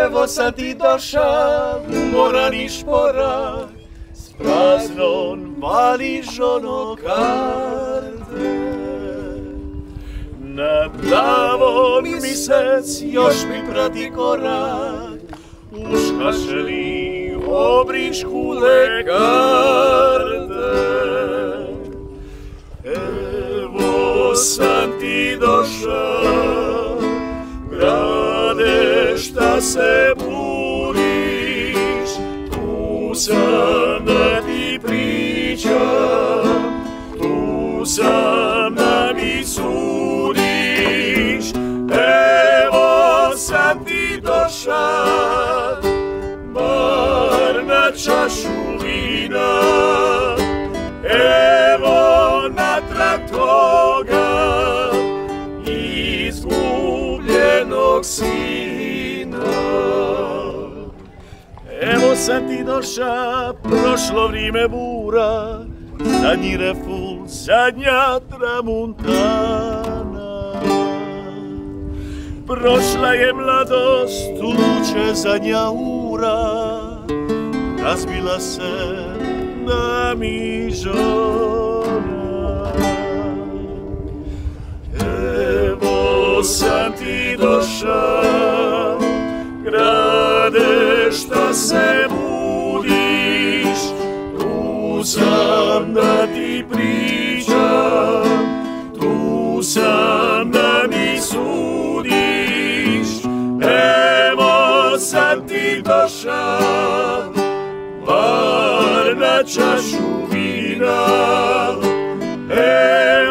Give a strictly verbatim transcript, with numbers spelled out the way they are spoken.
evo sad ti došao, umoran i šporan, s praznom valižom karte. Na plavom misec još mi prati korak, uškašeni obričku lekarte. Evo sam ti došao, grade šta se buriš, tu sam da ti pričam, tu sam da mi sudiš. Evo sam ti došao, bar na čašu vina, evo natrag toga izgubljenog sina. Evo sam ti doša, prošlo vrijeme bura, zadnji reful, zadnja tramuntana. Prošla je mladost, tuče zadnja ura, razbila se na mi žona. Evo sam ti došao, grade šta se budiš, tu sam da ti pričam, tu sam da mi sudiš. Evo sam ti došao, bar na čašu vina,